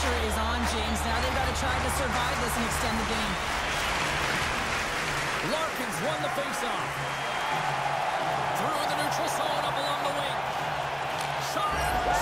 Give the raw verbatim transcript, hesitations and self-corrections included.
pressure is on, James. Now they've got to try to survive this and extend the game. Larkins won the faceoff. Through the neutral zone up along the wing. Shot!